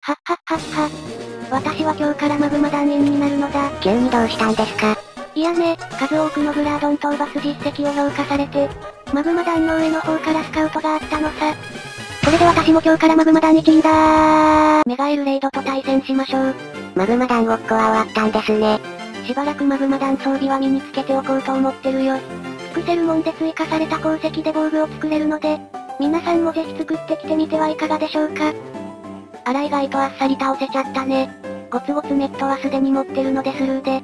はっはっはっは。私は今日からマグマ団員になるのだ。 急にどうしたんですか？ いやね、数多くのグラードン討伐実績を評価されて、マグマ団の上の方からスカウトがあったのさ。それで私も今日からマグマ団1位だー。メガエルレイドと対戦しましょう。 マグマ団ごっこは終わったんですね。 しばらくマグマ団装備は身につけておこうと思ってるよ。ピクセルモンで追加された鉱石で防具を作れるので、皆さんもぜひ作ってきてみてはいかがでしょうか。あら意外とあっさり倒せちゃったね。ゴツゴツネットはすでに持ってるのでスルーで。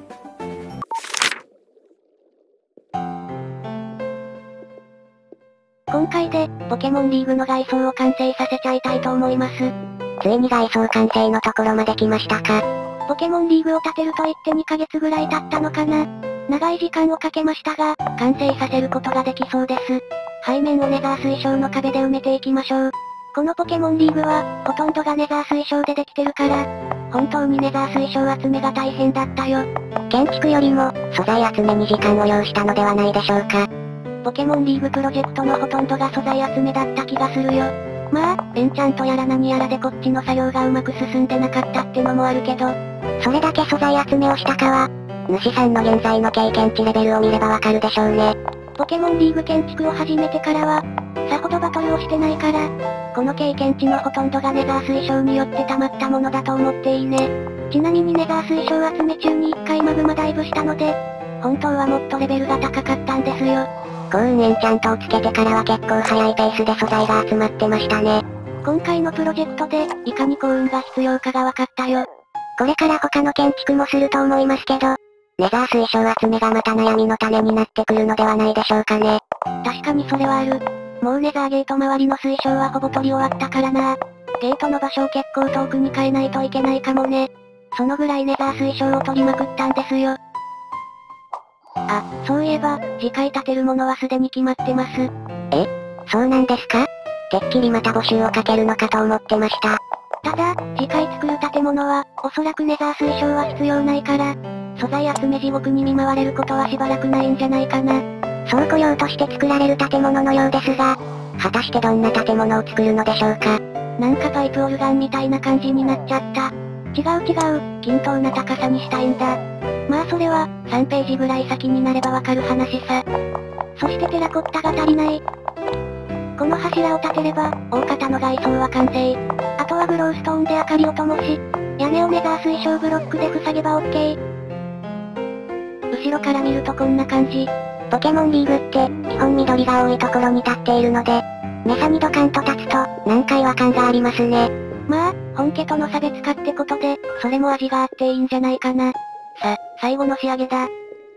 今回で、ポケモンリーグの外装を完成させちゃいたいと思います。 ついに外装完成のところまで来ましたか。 ポケモンリーグを建てると言って2ヶ月ぐらい経ったのかな。長い時間をかけましたが、完成させることができそうです。背面をネザー水晶の壁で埋めていきましょう。このポケモンリーグは、ほとんどがネザー水晶でできてるから、本当にネザー水晶集めが大変だったよ。 建築よりも、素材集めに時間を要したのではないでしょうか。 ポケモンリーグプロジェクトのほとんどが素材集めだった気がするよ。まあ、エンチャントやら何やらでこっちの作業がうまく進んでなかったってのもあるけど、 それだけ素材集めをしたかは、主さんの現在の経験値レベルを見ればわかるでしょうね。 ポケモンリーグ建築を始めてからは、さほどバトルをしてないから、この経験値のほとんどがネザー水晶によって溜まったものだと思っていいね。ちなみにネザー水晶集め中に1回マグマダイブしたので、本当はもっとレベルが高かったんですよ。 幸運エンチャントをつけてからは結構早いペースで素材が集まってましたね。 今回のプロジェクトで、いかに幸運が必要かが分かったよ。 これから他の建築もすると思いますけど、ネザー水晶集めがまた悩みの種になってくるのではないでしょうかね。 確かにそれはある。もうネザーゲート周りの水晶はほぼ取り終わったからな。ゲートの場所を結構遠くに変えないといけないかもね。そのぐらいネザー水晶を取りまくったんですよ。あ、そういえば、次回建てるものはすでに決まってます。 そうなんですか？てっきりまた募集をかけるのかと思ってました。 ただ、次回作る建物は、おそらくネザー水晶は必要ないから、素材集め地獄に見舞われることはしばらくないんじゃないかな。 倉庫用として作られる建物のようですが、果たしてどんな建物を作るのでしょうか。 なんかパイプオルガンみたいな感じになっちゃった。違う、均等な高さにしたいんだ。まあそれは、3ページぐらい先になればわかる話さ。そしてテラコッタが足りない。この柱を立てれば、大方の外装は完成。あとはグローストーンで明かりを灯し、屋根をネザー水晶ブロックで塞げば OK。後ろから見るとこんな感じ。 ポケモンリーグって、基本緑が多いところに立っているので、目差にドカンと立つと、なんか違和感がありますね。 まあ、本家との差別化ってことで、それも味があっていいんじゃないかな。最後の仕上げだ。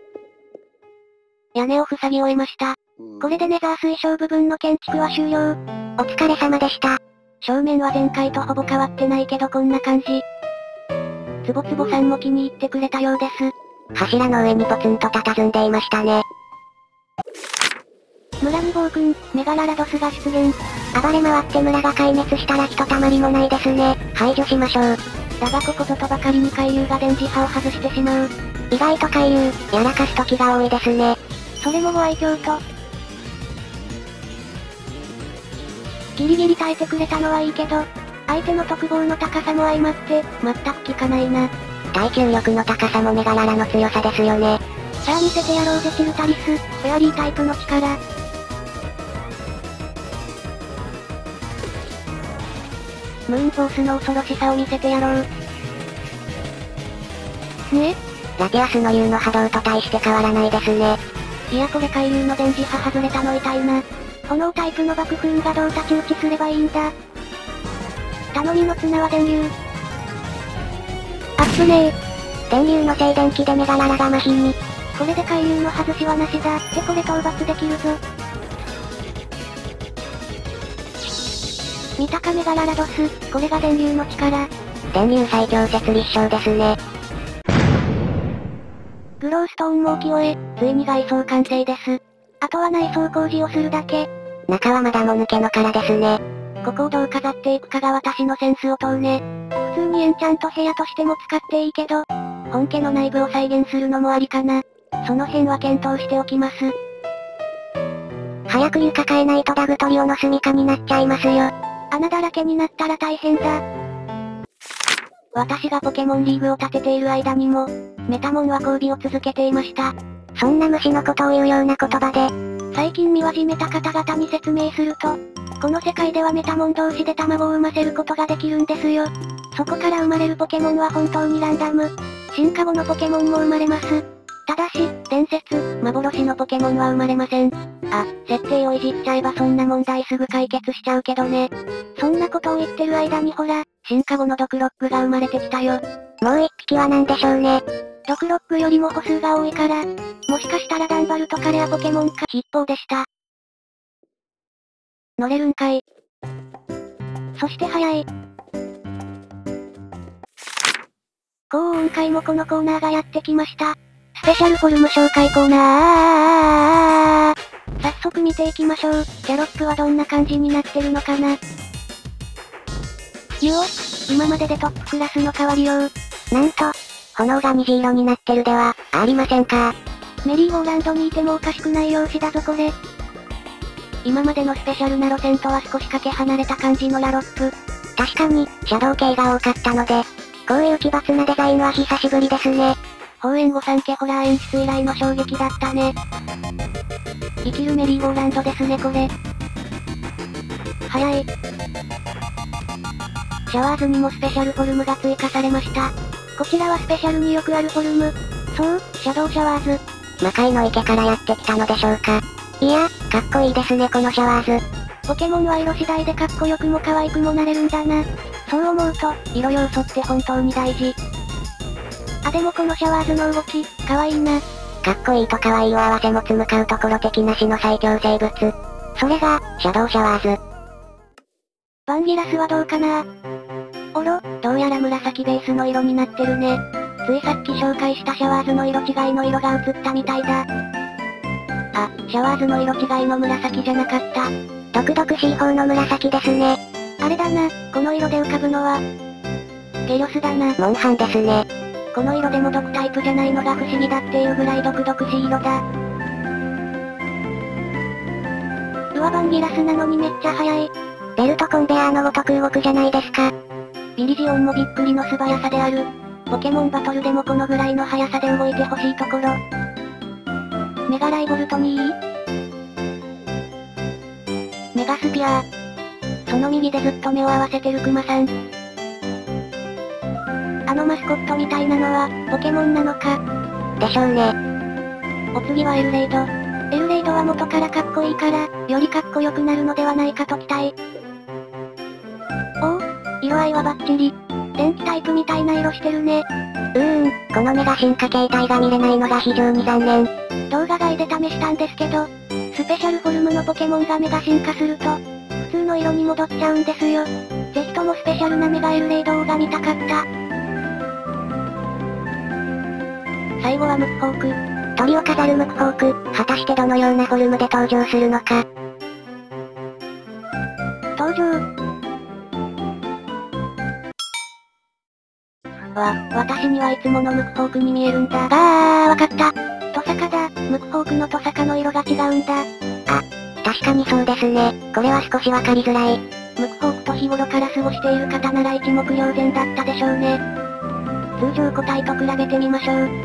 屋根を塞ぎ終えました。これでネザー水晶部分の建築は終了。 お疲れ様でした。 正面は前回とほぼ変わってないけどこんな感じ。つぼつぼさんも気に入ってくれたようです。 柱の上にポツンと佇んでいましたね。 村に暴君、メガララドスが出現。 暴れ回って村が壊滅したらひとたまりもないですね。排除しましょう。 だがここぞとばかりに海流が電磁波を外してしまう。 意外と海流、やらかす時が多いですね。 それもご愛嬌と。ギリギリ耐えてくれたのはいいけど、相手の特防の高さも相まって、全く効かないな。 耐久力の高さもメガララの強さですよね。 さあ見せてやろうぜチルタリス、フェアリータイプの力。ムーンフォースの恐ろしさを見せてやろう。ねラティアスの U の波動と大して変わらないですね。 いやこれ海流の電磁波外れたの痛いな。炎タイプの爆風がどう太刀打ちすればいいんだ。頼みの綱は電流。あっぶねー。 電流の静電気でメガララが麻痺に。 これで海流の外しはなしだ。ってこれ討伐できるぞ。見たかメガララドス、これが電流の力。 電流最強説立証ですね。 グローストーンも置き終え、ついに外装完成です。あとは内装工事をするだけ。 中はまだもぬけの殻ですね。 ここをどう飾っていくかが私のセンスを問うね。普通にエンチャント部屋としても使っていいけど、本家の内部を再現するのもありかな。その辺は検討しておきます。 早く床変えないとダグトリオの住処になっちゃいますよ。 穴だらけになったら大変だ。 私がポケモンリーグを立てている間にも、メタモンは交尾を続けていました。 そんな虫のことを言うような言葉で、 最近見始めた方々に説明すると、この世界ではメタモン同士で卵を産ませることができるんですよ。そこから生まれるポケモンは本当にランダム。進化後のポケモンも生まれます。ただし、伝説、幻のポケモンは生まれません。あ、設定をいじっちゃえばそんな問題すぐ解決しちゃうけどね。そんなことを言ってる間にほら、進化後のドクロックが生まれてきたよ。 もう一匹は何でしょうね。 ドクロックよりも歩数が多いから、もしかしたらダンバルとかレアポケモンか筆法でした。乗れるんかい。そして速い。今回もこのコーナーがやってきました。スペシャルフォルム紹介コーナー。早速見ていきましょう。ギャロップはどんな感じになってるのかな。今まででトップクラスの変わりよう。 なんと、炎が虹色になってるでは、ありませんか。 メリーゴーランドにいてもおかしくない容姿だぞこれ。今までのスペシャルな路線とは少しかけ離れた感じのラロップ。 確かに、シャドウ系が多かったので、こういう奇抜なデザインは久しぶりですね。 放円御三家ホラー演出以来の衝撃だったね。生きるメリーゴーランドですねこれ。早い。シャワーズにもスペシャルフォルムが追加されました。こちらはスペシャルによくあるフォルム。そう、シャドウシャワーズ。 魔界の池からやってきたのでしょうか。いや、かっこいいですねこのシャワーズ。 ポケモンは色次第でかっこよくも可愛くもなれるんだな。そう思うと、色要素って本当に大事。あでもこのシャワーズの動き、可愛いな。 かっこいいと可愛いを合わせ持つ向かうところ敵なしの最強生物。それが、シャドウシャワーズ。 バンギラスはどうかな。どうやら紫ベースの色になってるね。ついさっき紹介したシャワーズの色違いの色が映ったみたいだ。あ、シャワーズの色違いの紫じゃなかった。 毒々しい方の紫ですね。 あれだな、この色で浮かぶのは、ゲリョスだな。 モンハンですね。 この色でも毒タイプじゃないのが不思議だっていうぐらい毒々しい色だ。バンギラスなのにめっちゃ速い。 ベルトコンベヤーのごとく動くじゃないですか。 ビリジオンもびっくりの素早さである。ポケモンバトルでもこのぐらいの速さで動いてほしいところ。メガライボルトにメガスピアー。その右でずっと目を合わせてるクマさん。あのマスコットみたいなのは、ポケモンなのか。 でしょうね。 お次はエルレイド。エルレイドは元からかっこいいから、よりかっこよくなるのではないかと期待。色合いはバッチリ。電気タイプみたいな色してるね。 このメガ進化形態が見れないのが非常に残念。 動画外で試したんですけど、スペシャルフォルムのポケモンがメガ進化すると、普通の色に戻っちゃうんですよ。ぜひともスペシャルなメガエルレイドが見たかった。最後はムクホーク。 鳥を飾るムクホーク、果たしてどのようなフォルムで登場するのか。 登場。私にはいつものムクホークに見えるんだ。わかった。トサカだ。ムクホークのトサカの色が違うんだ。 確かにそうですね。これは少しわかりづらい。 ムクホークと日頃から過ごしている方なら一目瞭然だったでしょうね。通常個体と比べてみましょう。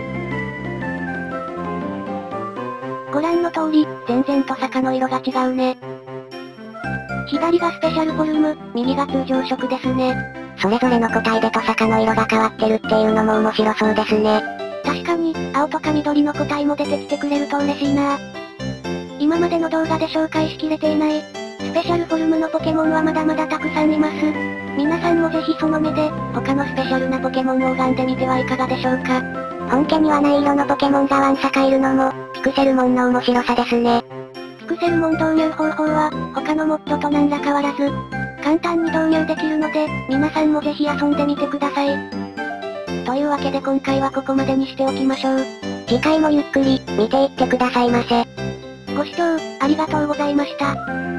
ご覧の通り、全然トサカの色が違うね。左がスペシャルフォルム、右が通常色ですね。 それぞれの個体でトサカの色が変わってるっていうのも面白そうですね。 確かに、青とか緑の個体も出てきてくれると嬉しいな。今までの動画で紹介しきれていない、スペシャルフォルムのポケモンはまだまだたくさんいます。皆さんもぜひその目で、他のスペシャルなポケモンを拝んでみてはいかがでしょうか。 本家にはない色のポケモンがわんさかいるのも、ピクセルモンの面白さですね。 ピクセルモン導入方法は、他のモッドと何ら変わらず、簡単に導入できるので、皆さんもぜひ遊んでみてください。というわけで今回はここまでにしておきましょう。 次回もゆっくり、見ていってくださいませ。 ご視聴、ありがとうございました。